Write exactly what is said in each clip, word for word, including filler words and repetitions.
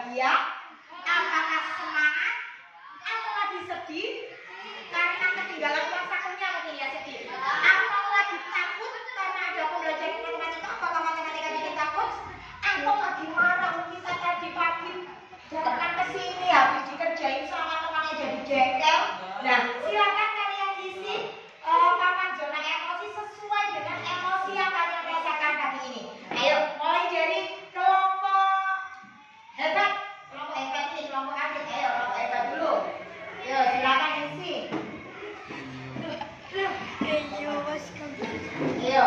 bahagia? Apakah semangat? Atau lagi sedih? Karena ketinggalan uang sakunya mungkin ya sedih. Atau lagi takut karena ada pembelajaran matematika, apakah matematika bikin takut? Atau lagi marah mungkin tadi pagi datang ke sini habis dikerjain sama temannya jadi jengkel. Nah, silakan kalian isi uh, papan zona emosi sesuai dengan emosi yang kalian rasakan hari ini. Ayo, mulai dari kelompok hebat, kelompok hebat ini, kelompok adit. Ayo, kelompok hebat dulu. Ayo, silakan isi. Ayo.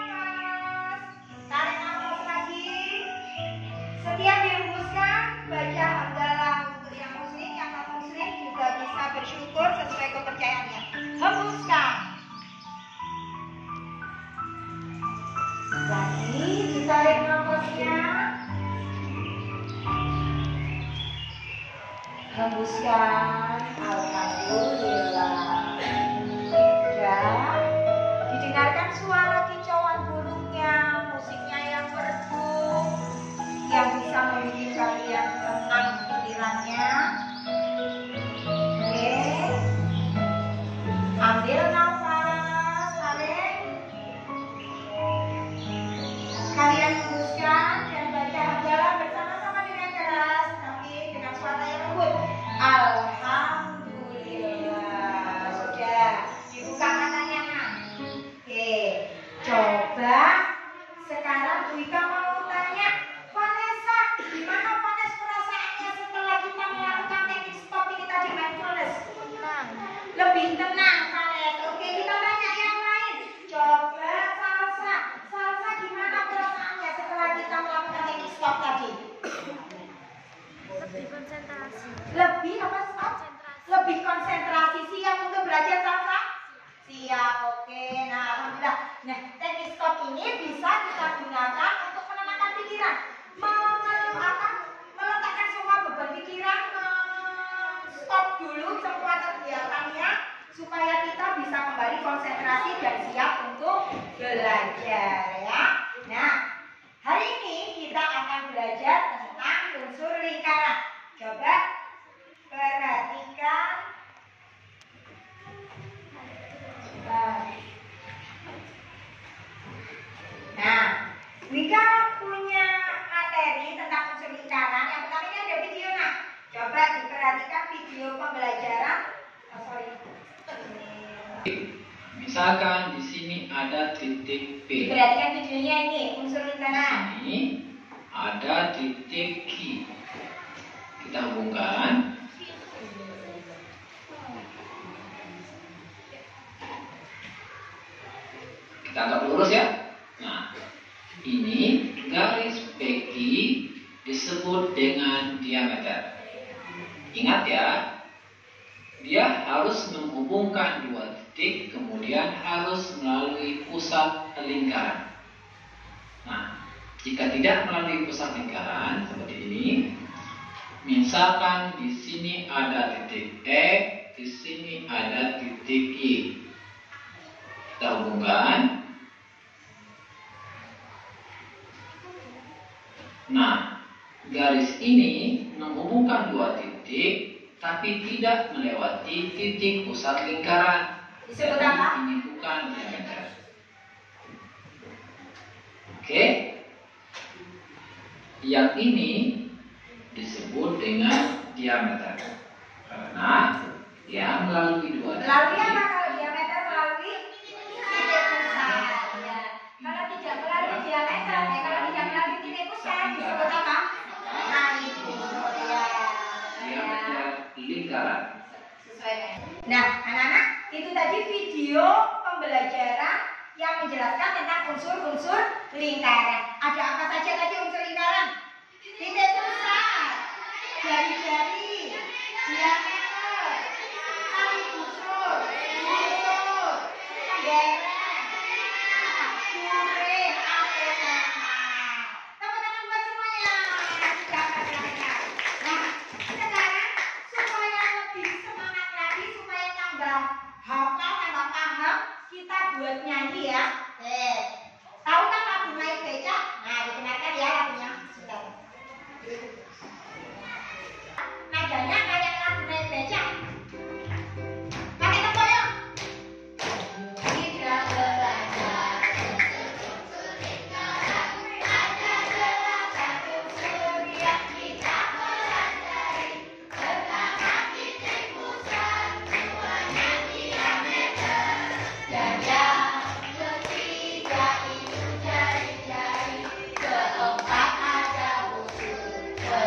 Setiap dihembuskan, bagi Hembuskan. Alhamdulillah. Ya, didengarkan suara kicauan burungnya, musiknya yang merdu, yang bisa membuat kalian tenang pikirannya. Oke, ambil nafas, tarik. Kalian hembuskan dan baca hamdalah bersama-sama dengan keras, tapi dengan suara yang lembut. Alhamdulillah. Sudah dibuka matanya, nak. Oke, coba sekarang Bu Ika mau tanya, Vanessa, gimana Vanessa perasaannya setelah kita melakukan teknik stop ini tadi, mindfulness? Tenang. Lebih tenang, Vanessa. Oke, kita tanya yang lain. Coba Salsa, Salsa gimana perasaannya setelah kita melakukan teknik stop tadi? Lebih konsentrasi. Lebih apa stop? Lebih konsentrasi. Siap untuk belajar Salsa? Siap, oke. Nah, alhamdulillah. Nah, teknik stop ini bisa kita gunakan untuk menenangkan pikiran, Mem apa, meletakkan semua beban pikiran, stop dulu semua kegiatannya supaya kita bisa kembali konsentrasi dan siap untuk belajar, ya. Nah, hari ini kita akan belajar tentang unsur lingkaran. Coba perhatikan. Nah, Wika punya materi tentang unsur lingkaran. Yang pertama ini ada video, nah. Coba diperhatikan video pembelajaran. Oh, sorry. Misalkan di sini ada titik P. Diperhatikan videonya ini, unsur lingkaran. Ini ada titik Q. Kita hubungkan. Kita anggap lurus ya. Nah, ini garis P Q disebut dengan diameter. Ingat ya, dia harus menghubungkan dua titik, kemudian harus melalui pusat lingkaran. Nah, jika tidak melalui pusat lingkaran seperti ini, misalkan di sini ada titik E, di sini ada titik I. Kita hubungkan. Nah, garis ini menghubungkan dua titik, tapi tidak melewati titik pusat lingkaran. Disebut Jadi, apa? ini bukan diameter. Oke. Yang ini disebut dengan diameter karena dia melalui dua titik. Melalui apa kalau diameter? Melalui titik pusat. Ya. Kalau tidak melalui diameter, ya kalau tidak melalui titik pusat disebut apa? Radius. Ya. Diameter lingkaran. Nah, anak-anak, itu tadi video pembelajaran yang menjelaskan tentang unsur-unsur lingkaran. Ada apa saja tadi unsur lingkaran? Titik pusat, jari-jari, diameter, tali busur, busur, lereng, kuring, apotek. Tepuk tangan buat semuanya. Sudah mereka. Nah, sekarang supaya lebih semangat lagi, supaya tambah hafal, tambah paham, kita buat nyanyi ya. Eh, tahu kan lagu naik becak? Nah, didengarkan ya lagunya. Sudah. Nadanya kayak lagu naik becak. Pakai tempo yuk. Kita belajar unsur lingkaran. Ada delapan unsur yang kita pelajari. Pertama titik pusat, duanya diameter, dan yang ketiga itu jari-jari. Keempat ada busur.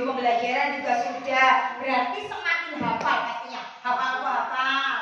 pembelajaran juga sudah. Berarti semakin hafal pastinya. Hafal apa hafal?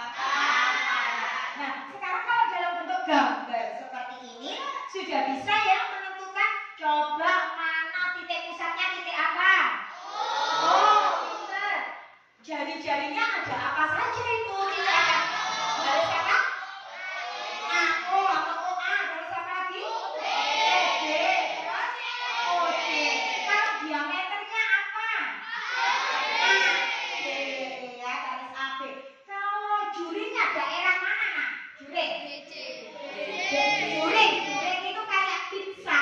Nah, sekarang kalau dalam bentuk gambar seperti ini sudah bisa ya menentukan. Coba mana titik pusatnya, titik apa? Oh, pinter. Jari-jarinya ada apa saja itu? Titik apa? Garis apa? A, O atau O A. Garis apa lagi? B, terus O, D. Kalau diameternya apa? A, B, ya, garis A, B. Kalau jurinya daerah mana, Nak? Juring. Juring, juring itu kayak pizza.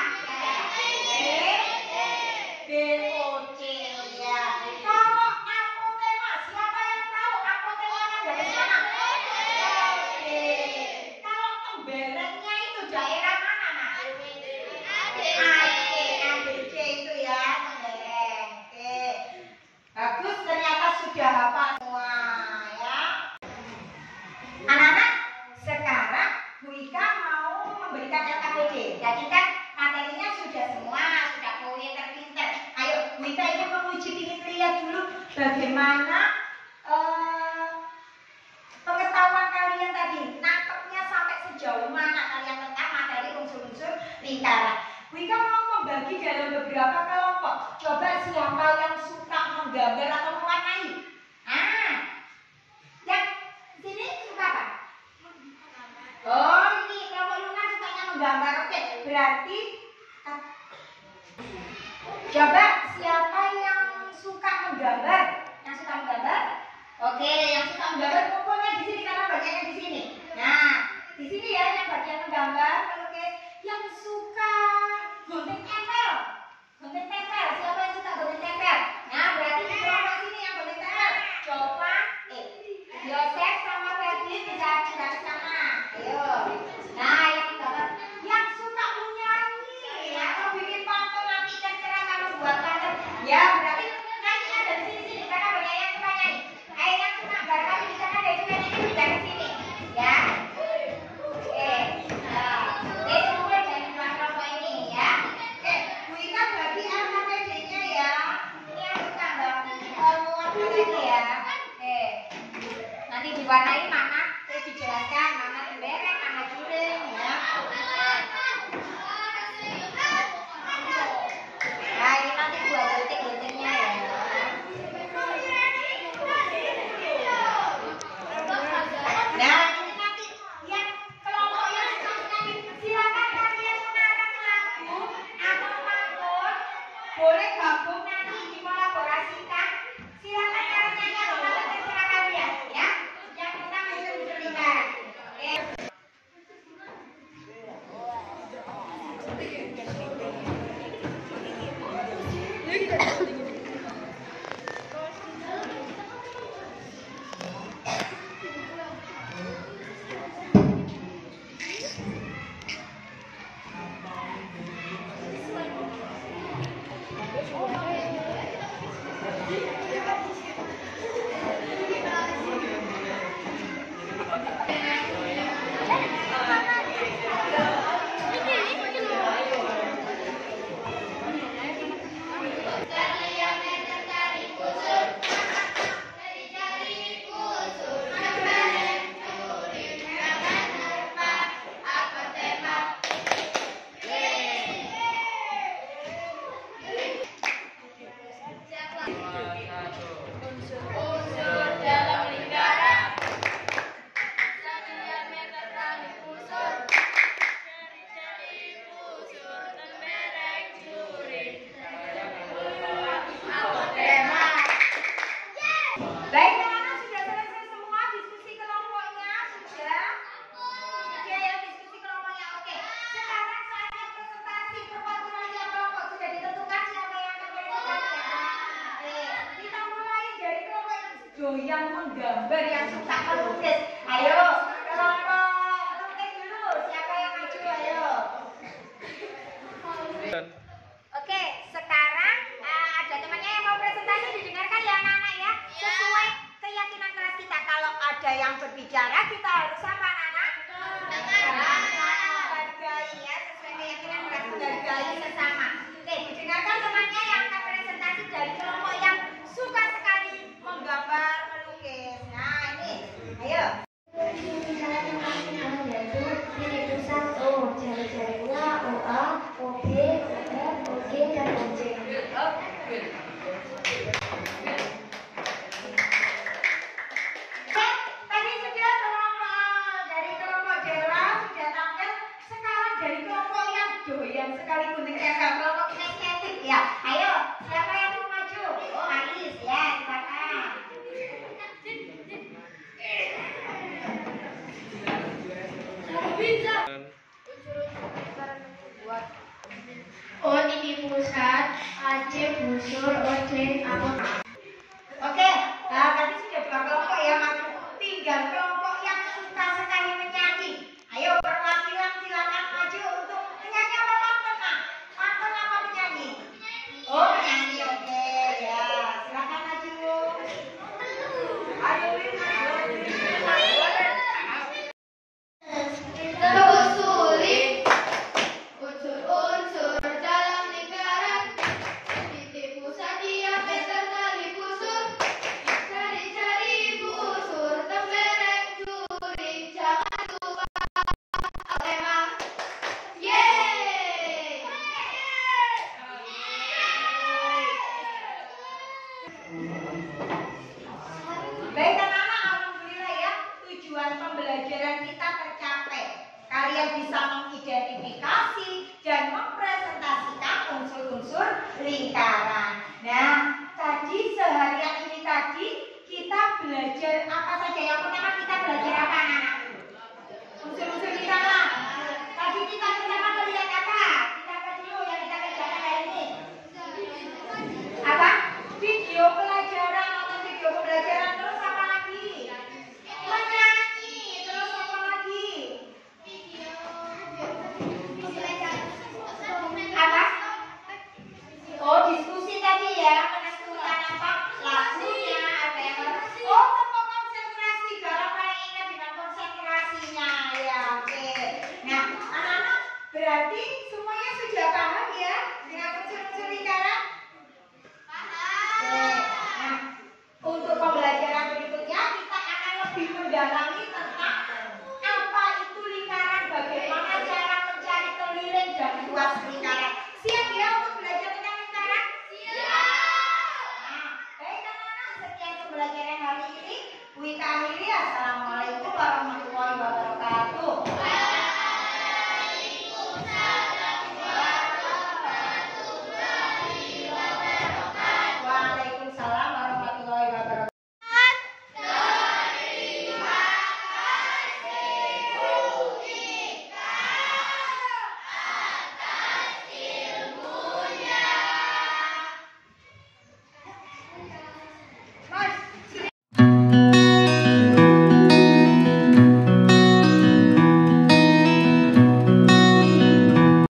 B, O, C, ya. Kalau apotema, siapa yang tahu apotemanya dari mana? Oke. Kalau tembelennya itu daerah mana, Nak? A, C, A, B, C itu ya, tembeleng. Oke. Bagus, ternyata sudah hafal semua, ya. Anak-anak, sekarang Bu Ika mau memberikan L K P D. Jadi kan materinya sudah semua, sudah pinter-pinter. Ayo, Bu Ika ingin menguji, ingin lihat dulu bagaimana eh, pengetahuan kalian tadi. Nangkepnya sampai sejauh mana kalian tentang materi unsur-unsur lingkaran. Bu Ika mau membagi dalam beberapa kelompok. Coba siapa yang suka menggambar atau mewarnai? Ah, yang sini suka apa? Oh, ini kelompok Luna sukanya menggambar. Oke, berarti coba siapa yang suka menggambar? Yang suka menggambar? Oke, yang suka menggambar kumpulnya di sini karena bagiannya di sini. Nah, di sini ya yang bagian menggambar. Oke, yang suka gunting tempel. Gunting tempel. Siapa yang suka gunting tempel? Nah, berarti di kelompok sini yang gunting tempel. Coba, eh, Yosef sama Ferdi bisa juga ke sana. Ayo. Nah, yang menggambar, yang suka menyanyi atau bikin pantun nanti terserah kamu buat pantun. Ya, berarti nyanyi ada di sini sini karena banyak yang suka nyanyi. Ayo yang suka gambar kami di sana ada juga nyanyi bisa ke sini. Ya. Oke. Nah, oke semua dari dua kelompok ini ya. Oke, Bu Ika bagi L K P D-nya ya. Ini yang suka gambar warna tadi ya. Oke. Nanti diwarnai mana? Terus dijelaskan mana tembereng, mana juring ya. Nah, ini nanti buat gunting-guntingnya ya. Nah, ini nanti yang kelompok yang suka menyanyi, silakan kalian mengarang lagu atau pantun. Boleh gabung nanti dikolaborasikan. Silakan kalian nyanyi atau pantun terserah kalian ya. Yang tentang unsur-unsur lingkaran. Oke. Baik, teman-teman sudah selesai semua diskusi kelompoknya sudah. Oke ya, diskusi kelompoknya. Oke, sekarang saatnya presentasi perwakilan tiap kelompok. Sudah ditentukan siapa yang akan presentasi ya. Oke, kita mulai dari kelompok yang doyan menggambar, yang suka melukis. Ayo, kelompok lukis dulu. Siapa yang maju? Ayo. Oke, sekarang uh, ada temannya yang mau presentasi, didengarkan ya anak-anak ya. Sesuai keyakinan kelas kita, kalau ada yang berbicara kita harus apa anak-anak? Menghargai ya, sesuai keyakinan kelas, menghargai sesama. Oke, didengarkan temannya yang akan presentasi dari tingkat